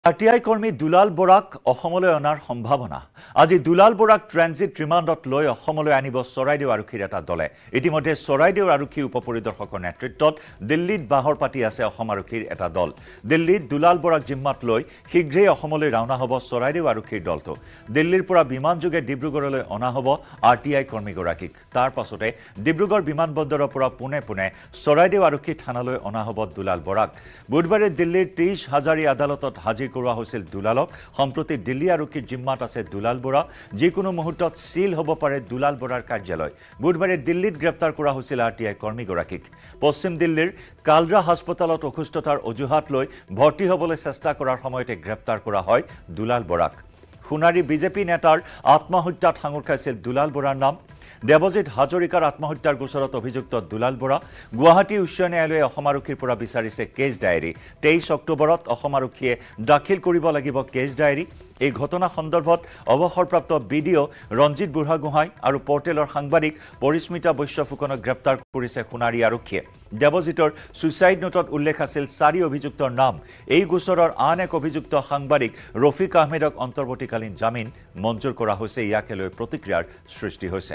RTI কৰ্মী দুলাল বৰাক অসমলৈ অনাৰ সম্ভাৱনা আজি দুলাল বৰাক ট্ৰানজিট ৰিমাণ্ডত লৈ অসমলৈ আনিব চৰাইদেউ আৰক্ষীৰ এটা দলে ইতিমধ্যে চৰাইদেউ আৰক্ষী উপপৰিদৰ্শকৰ নেতৃত্বত দিল্লীত বাহৰ পাতি আছে অসম আৰক্ষীৰ এটা দল দিল্লীত দুলাল বৰাক জিম্মাত লৈ শীঘ্ৰেই অসমলৈ ৰাওনা হ'ব চৰাইদেউ আৰক্ষীৰ দলটো দিল্লীৰ পৰা বিমানযোগে ডিব্ৰুগড়লৈ অনা হ'ব RTI কৰ্মীগৰাকীক তাৰ পাছতে ডিব্ৰুগড় বিমানবন্দৰৰ পৰা পুনে চৰাইদেউ আৰক্ষী থানালৈ অনা হ'ব দুলাল বৰাক বুধবাৰে দিল্লীৰ 30 হাজাৰী আদালতত হাজিৰ কৰোৱা হৈছিল দুলালক সম্প্ৰতি দিল্লী আৰক্ষীৰ জিম্মাত আছে দুলাল বৰা যিকোনো মুহূৰ্তত সিল হ'ব পাৰে দুলাল বৰাৰ কাৰ্যালয় বুধবাৰে দিল্লীত গ্ৰেপ্তাৰ কৰা হৈছিল RTI কৰ্মীগৰাকীক পশ্চিম দিল্লীৰ কালৰা হাস্পতালত অসুস্থতাৰ অজুহাত লৈ ভৰ্তি হ'বলৈ চেষ্টা কৰাৰ সময়তে গ্ৰেপ্তাৰ কৰা হয় দুলাল বৰাক খুনাৰী বিজেপি নেতাৰ আত্মহত্যাত সাঙুৰ খাইছিল দুলাল বৰাৰ নাম দেৱজিৎ হাজৰিকাৰ আত্মহত্যাৰ গোচৰত অভিযুক্ত দুলাল বৰা গুৱাহাটী উচ্চ ন্যায়ালয়ে অসম আৰক্ষীৰ পৰা বিচাৰিছে কেছ ডায়েৰী 23 অক্টোবৰত অসম আৰক্ষীয়ে দাখিল কৰিব লাগিব কেছ ডায়েৰী এই ঘটনা সন্দৰ্ভত অৱসৰপ্ৰাপ্ত বিডিঅ ৰঞ্জিত বুঢ়াগোহাঁই আৰু পৰ্টেলৰ সাংবাদিক পৰিস্মিতা বৈশ্যফুকনক গ্ৰেপ্তাৰ কৰিছে খুনাৰী আৰক্ষীয়ে দেৱজিতৰ সুইচাইড নোটত উল্লেখ আছিল 4 অভিযুক্তৰ নাম এই গোচৰৰ আন এক অভিযুক্ত সাংবাদিক ৰফিক আহমেদক অন্তৰ্বৰ্তীকালীন জামিন মঞ্জুৰ কৰা হৈছে ইয়াকে লৈ প্ৰতিক্ৰিয়াৰ সৃষ্টি হৈছে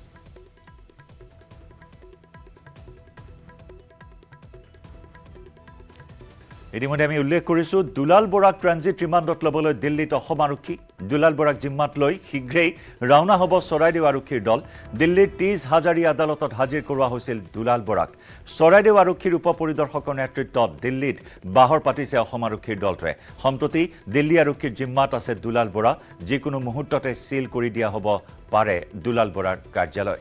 ইতিমধ্যে আমি উল্লেখ কৰিছো দুলাল বৰাক ট্ৰানজিট ৰিমাণ্ডত ল'বলৈ দিল্লীত অসম আৰক্ষী দুলাল বৰাক জিম্মাত লৈ শীঘ্ৰেই ৰাওনা হ'ব চৰাইদেউ আৰক্ষীৰ দল দিল্লীৰ 30 হাজাৰী আদালতত হাজিৰ কৰোৱা হৈছিল দুলাল বৰাক চৰাইদেউ আৰক্ষীৰ উপপৰিদৰ্শকৰ নেতৃত্বত দিল্লীত বাহৰ পাতিছে অসম আৰক্ষীৰ দলটোৱে সম্প্ৰতি দিল্লী আৰক্ষীৰ জিম্মাত আছে দুলাল বৰা যিকোনো মুহূৰ্ততে সিল কৰি দিয়া হ'ব পাৰে দুলাল বৰাৰ কাৰ্যালয়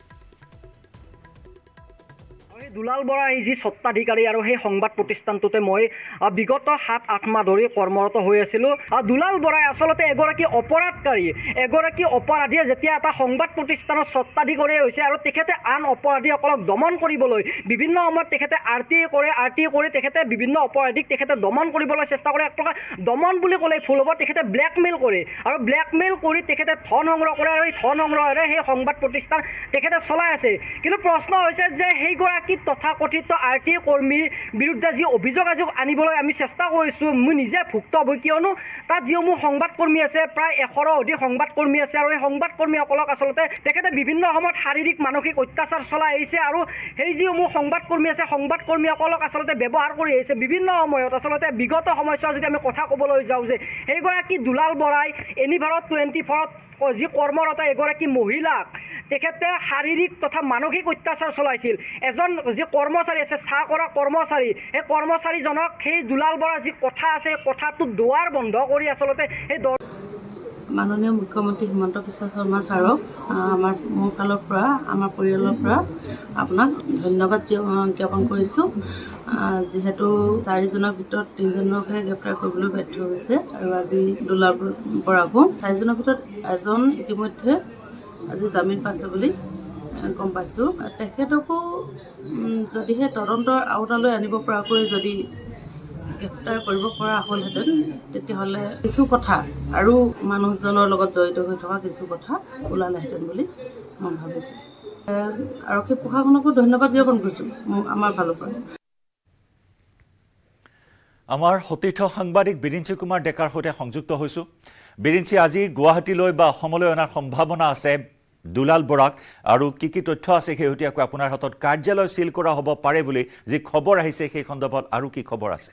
দুলাল বৰা এই যি সত্তাধিকাৰী আৰু সেই সংবাদ প্ৰতিষ্ঠানটোতে মই বিগত 7-8 মাহ ধৰি কৰ্মৰত হৈ আছিলোঁ দুলাল বৰাই আচলতে এগৰাকী অপৰাধকাৰী এগৰাকী অপৰাধীয়ে যেতিয়া এটা সংবাদ প্ৰতিষ্ঠানৰ সত্তাধিকাৰী হৈছে আৰু তেখেতে আন অপৰাধীসকলক দমন কৰিবলৈ বিভিন্ন সময়ত তেখেতে RTI কৰি তেখেতে বিভিন্ন অপৰাধীক তেখেতে দমন কৰিবলৈ চেষ্টা কৰে এক প্ৰকাৰ দমন বুলি ক'লে ভুল হ'ব তেখেতে ব্লেকমেইল কৰে আৰু ব্লেকমেইল কৰি তেখেতে ধন সংগ্ৰহ কৰে আৰু এই ধন সংগ্ৰহেৰে সেই সংবাদ প্ৰতিষ্ঠান তেখেতে চলাই আছে কিন্তু প্ৰশ্ন হৈছে যে সেইগৰাকী তথাকথিত RTI কৰ্মীৰ বিৰুদ্ধে যি অভিযোগ আজি আনিবলৈ আমি চেষ্টা কৰিছোঁ মই নিজে ভুক্তভোগী কিয়নো তাত যিসমূহ সংবাদকৰ্মী আছে প্ৰায় 100ৰো অধিক সংবাদকৰ্মী আছে আৰু এই সংবাদকৰ্মীসকলক আচলতে তেখেতে বিভিন্ন সময়ত শাৰীৰিক মানসিক অত্যাচাৰ চলাই আহিছে আৰু সেই যিসমূহ সংবাদকৰ্মী আছে সংবাদকৰ্মীসকলক আচলতে ব্যৱহাৰ কৰি আহিছে বিভিন্ন সময়ত আচলতে বিগত সময়ছোৱা যদি আমি কথা ক'বলৈ যাওঁ যে সেইগৰাকী দুলাল বৰাই এনিভাৰত 24ত যি কৰ্মৰত এগৰাকী মহিলাক তেখেতে শাৰীৰিক তথা মানসিক অত্যাচাৰ চলাইছিল এজন যি কৰ্মচাৰী আছে চাহ কৰা কৰ্মচাৰী সেই কৰ্মচাৰীজনক সেই দুলাল বৰা যি কথা আছে কথাটো দুৱাৰ বন্ধ কৰি আচলতে সেই মাননীয় মুখ্যমন্ত্ৰী হিমন্ত বিশ্ব শৰ্মা ছাৰক মোৰ ফালৰ পৰা আমাৰ পৰিয়ালৰ পৰা আপোনাক ধন্যবাদ জ্ঞাপন কৰিছোঁ যিহেতু 4জনৰ ভিতৰত 3জনকহে গ্ৰেপ্তাৰ কৰিবলৈ বাধ্য হৈছে আৰু আজি দুলাল বৰাকো 4জনৰ ভিতৰত এজন ইতিমধ্যে আজি জামিন পাইছে বুলি গম পাইছোঁ তেখেতকো যদিহে তদন্তৰ আওতালৈ আনিব পৰাকৈ যদি গ্ৰেপ্তাৰ কৰিব পৰা হ'লহেঁতেন তেতিয়াহ'লে কিছু কথা আৰু মানুহজনৰ লগত জড়িত হৈ থকা কিছু কথা ওলালেহেঁতেন বুলি মই ভাবিছোঁ আৰক্ষী প্ৰশাসনকো ধন্যবাদ জ্ঞাপন কৰিছোঁ আমাৰ ফালৰ পৰা আমাৰ সতীৰ্থ সাংবাদিক বিৰিঞ্চি কুমাৰ ডেকাৰ সৈতে সংযুক্ত হৈছোঁ বিৰিঞ্চি আজি গুৱাহাটীলৈ বা অসমলৈ অনাৰ সম্ভাৱনা আছে দুলাল বৰাক আৰু কি তথ্য আছে শেহতীয়াকৈ আপোনাৰ হাতত কাৰ্যালয় সিল কৰা হ'ব পাৰে বুলি যি খবৰ আহিছে সেই সন্দৰ্ভত আৰু কি খবৰ আছে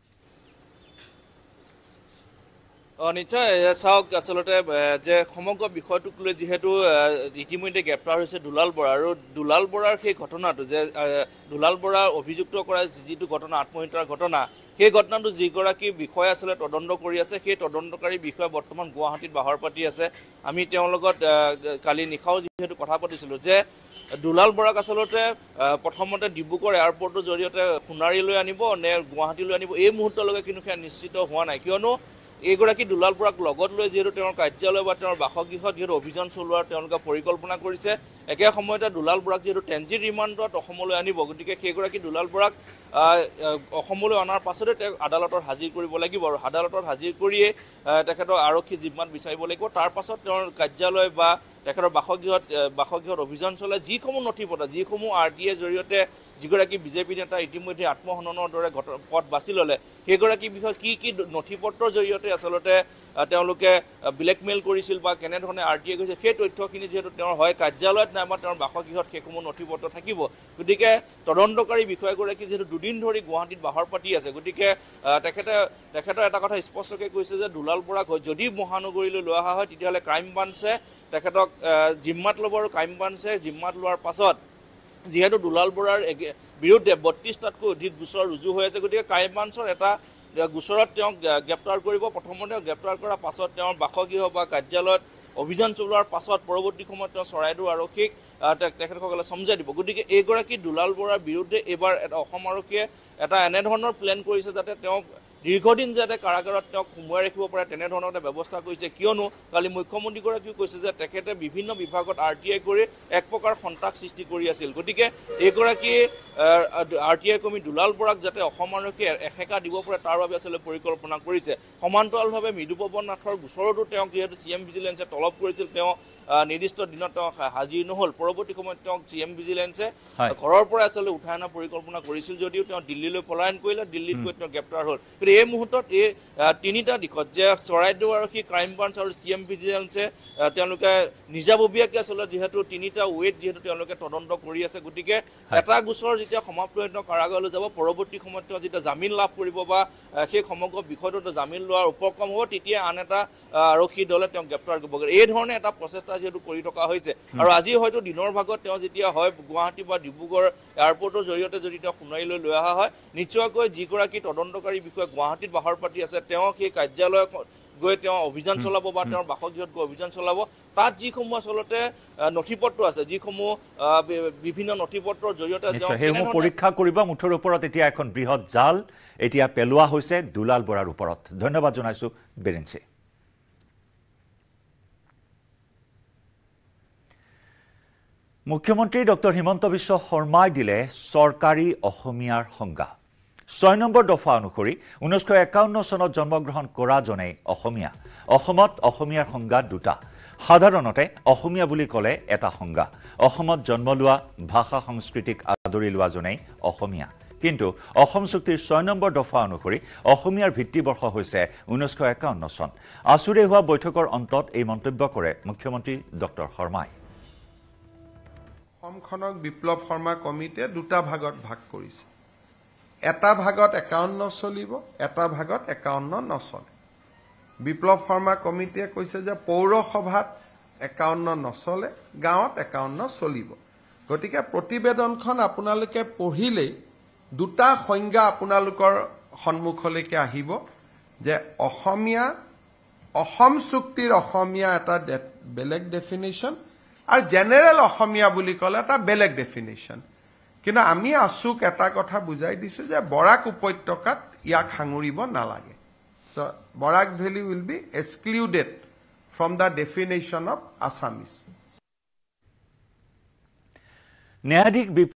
নিশ্চয় চাওক আচলতে যে সমগ্ৰ বিষয়টোক লৈ যেহেতু ইতিমধ্যে গ্ৰেপ্তাৰ হৈছে দুলাল বৰা আৰু দুলাল বৰাৰ সেই ঘটনাটো যে দুলাল বৰা অভিযুক্ত কৰা যিটো ঘটনা আত্মহত্যাৰ ঘটনা সেই ঘটনাটো যিগৰাকী বিষয়া আছিলে তদন্ত কৰি আছে সেই তদন্তকাৰী বিষয়া বৰ্তমান গুৱাহাটীত বাহৰ পাতি আছে আমি তেওঁৰ লগত কালি নিশাও যিহেতু কথা পাতিছিলোঁ যে দুলাল বৰাক আচলতে প্ৰথমতে ডিব্ৰুগড় এয়াৰপৰ্টৰ জৰিয়তে সোণাৰীলৈ আনিব নে গুৱাহাটীলৈ আনিব এই মুহূৰ্তলৈকে কিন্তু সেয়া নিশ্চিত হোৱা নাই কিয়নো এইগৰাকী দুলাল বৰাক লগত লৈ যিহেতু তেওঁৰ কাৰ্যালয় বা তেওঁৰ বাসগৃহত যিহেতু অভিযান চলোৱাৰ তেওঁলোকে পৰিকল্পনা কৰিছে একে সময়তে দুলাল বৰাক যিহেতু ট্ৰানজিট ৰিমাণ্ডত অসমলৈ আনিব গতিকে সেইগৰাকী দুলাল বৰাক অসমলৈ অনাৰ পাছতে তেওঁক আদালতত হাজিৰ কৰিব লাগিব আৰু আদালতত হাজিৰ কৰিয়ে তেখেতৰ আৰক্ষী জিম্মাত বিচাৰিব লাগিব তাৰ পাছত তেওঁৰ কাৰ্যালয় বা তেখেতৰ বাসগৃহত অভিযান চলাই যিসমূহ নথি পত্ৰ যিসমূহ RTIৰ জৰিয়তে যিগৰাকী বিজেপি নেতা ইতিমধ্যে আত্মহননৰ দৰে পথ বাছি ল'লে সেইগৰাকী বিষয়ে কি নথিপত্ৰৰ জৰিয়তে আচলতে তেওঁলোকে ব্লেকমেইল কৰিছিল বা কেনেধৰণে RTI কৰিছে সেই তথ্যখিনি যিহেতু তেওঁৰ হয় কাৰ্যালয়ত নাইবা তেওঁৰ বাসগৃহত সেইসমূহ নথিপত্ৰ থাকিব গতিকে তদন্তকাৰী বিষয়াগৰাকী যিহেতু দুদিন ধৰি গুৱাহাটীত বাহৰ পাতি আছে গতিকে তেখেতৰ এটা কথা স্পষ্টকৈ কৈছে যে দুলাল বৰাক যদি মহানগৰীলৈ লৈ অহা হয় তেতিয়াহ'লে ক্ৰাইম ব্ৰাঞ্চে তেখেতক জিম্মাত ল'ব আৰু ক্ৰাইম ব্ৰাঞ্চে জিম্মাত লোৱাৰ পাছত যিহেতু দুলাল বৰাৰ বিৰুদ্ধে 32টাতকৈ অধিক গোচৰ ৰুজু হৈ আছে গতিকে ক্ৰাইম ব্ৰাঞ্চৰ এটা গোচৰত তেওঁক গ্ৰেপ্তাৰ কৰিব প্ৰথমতে গ্ৰেপ্তাৰ কৰাৰ পাছত তেওঁৰ বাসগৃহ বা কাৰ্যালয়ত অভিযান চলোৱাৰ পাছত পৰৱৰ্তী সময়ত তেওঁ চৰাইদেউ আৰক্ষীক তেখেতসকলে সমজাই দিব গতিকে এইগৰাকী দুলাল বৰাৰ বিৰুদ্ধে এইবাৰ অসম আৰক্ষীয়ে এটা এনেধৰণৰ প্লেন কৰিছে যাতে তেওঁক দীৰ্ঘদিন যাতে কাৰাগাৰত তেওঁক সোমোৱাই ৰাখিব পাৰে তেনেধৰণৰ এটা ব্যৱস্থা কৰিছে কিয়নো কালি মুখ্যমন্ত্ৰীগৰাকীও কৈছে যে তেখেতে বিভিন্ন বিভাগত RTI কৰি এক প্ৰকাৰ সন্ত্ৰাস সৃষ্টি কৰি আছিল গতিকে এইগৰাকী RTI কৰ্মী দুলাল বৰাক যাতে অসম আৰক্ষীয়ে এসেকা দিব পাৰে তাৰ বাবে আচলতে পৰিকল্পনা কৰিছে সমান্তৰালভাৱে মৃদুপৱন নাথৰ গোচৰতো তেওঁক যিহেতু CM ভিজিলেন্সে তলব কৰিছিল তেওঁ নিৰ্দিষ্ট দিনত তেওঁ হাজিৰ নহ'ল পৰৱৰ্তী সময়ত তেওঁক CM ভিজিলেন্সে ঘৰৰ পৰা আচলতে উঠাই অনাৰ পৰিকল্পনা কৰিছিল যদিও তেওঁ দিল্লীলৈ পলায়ন কৰিলে দিল্লীত গৈ তেওঁ গ্ৰেপ্তাৰ হ'ল কিন্তু এই মুহূৰ্তত এই তিনিটা দিশত যে চৰাইদেউ আৰক্ষী ক্ৰাইম ব্ৰাঞ্চ আৰু CM ভিজিলেন্সে তেওঁলোকে নিজাববীয়াকৈ আচলতে যিহেতু তিনিটা ৱেট যিহেতু তেওঁলোকে তদন্ত কৰি আছে গতিকে এটা গোচৰ যেতিয়া সমাপ্ত হৈ তেওঁ কাৰাগাৰলৈ যাব পৰৱৰ্তী সময়ত তেওঁ যেতিয়া জামিন লাভ কৰিব বা সেই সমগ্ৰ বিষয়টোত জামিন লোৱাৰ উপক্ৰম হ'ব তেতিয়া আন এটা আৰক্ষী দলে তেওঁক গ্ৰেপ্তাৰ কৰিব এই ধৰণে এটা প্ৰচেষ্টা যেটো কৰি থকা হৈছে আৰু আজি হয়তো দিনৰ ভাগত তেওঁ যেতিয়া হয় গুৱাহাটী বা ডিব্ৰুগড় এয়াৰপৰ্টৰ জৰিয়তে যদি তেওঁ সোণাৰীলৈ লৈ অহা হয় নিশ্চয়কৈ যিগৰাকী তদন্তকাৰী বিষয়া গুৱাহাটীত বাহৰ পাতি আছে তেওঁ সেই কাৰ্যালয়ত গৈ তেওঁ অভিযান চলাব বা তেওঁৰ বাসগৃহত গৈ অভিযান চলাব তাত যিসমূহ আচলতে নথিপত্ৰ আছে যিসমূহ বিভিন্ন নথিপত্ৰৰ জৰিয়তে সেইসমূহ পৰীক্ষা কৰিব মুঠৰ ওপৰত এতিয়া এখন বৃহৎ জাল এতিয়া পেলোৱা হৈছে দুলাল বৰাৰ ওপৰত ধন্যবাদ জনাইছো বেৰেঞ্চি মুখ্যমন্ত্ৰী ডক্টৰ হিমন্ত বিশ্ব শৰ্মাই দিলে চৰকাৰী অসমীয়াৰ সংজ্ঞা 6 নম্বৰ দফা অনুসৰি 1951 চনত জন্মগ্ৰহণ কৰা জনে অসমীয়া অসমত অসমীয়াৰ সংজ্ঞা দুটা সাধাৰণতে অসমীয়া বুলি ক'লে এটা সংজ্ঞা অসমত জন্ম লোৱা ভাষা সংস্কৃতিক আদৰি লোৱা জনে অসমীয়া কিন্তু অসম চুক্তিৰ 6 নম্বৰ দফা অনুসৰি অসমীয়াৰ ভিত্তিবৰ্ষ হৈছে 1951 চন আসুৰে হোৱা বৈঠকৰ অন্তত এই মন্তব্য কৰে মুখ্যমন্ত্ৰী ডক্টৰ শৰ্মাই অসমখনক বিপ্লৱ শৰ্মা কমিটিয়ে দুটা ভাগত ভাগ কৰিছে এটা ভাগত 51 চলিব এটা ভাগত 51 নচলে বিপ্লৱ শৰ্মা কমিটিয়ে কৈছে যে পৌৰসভাত 51 নচলে গাঁৱত 51 চলিব গতিকে প্ৰতিবেদনখন আপোনালোকে পঢ়িলেই দুটা সংজ্ঞা আপোনালোকৰ সন্মুখলৈকে আহিব যে অসমীয়া অসম চুক্তিৰ অসমীয়া এটা বেলেগ ডেফিনেশ্যন আৰু জেনেৰেল অসমীয়া বুলি ক'লে এটা বেলেগ ডেফিনেশ্যন কিন্তু আমি আছুক এটা কথা বুজাই দিছো যে বৰাক উপত্যকাত ইয়াক সাঙুৰিব নালাগে so Barak valley will be excluded from the definition of Assamese ন্যায়াধীশ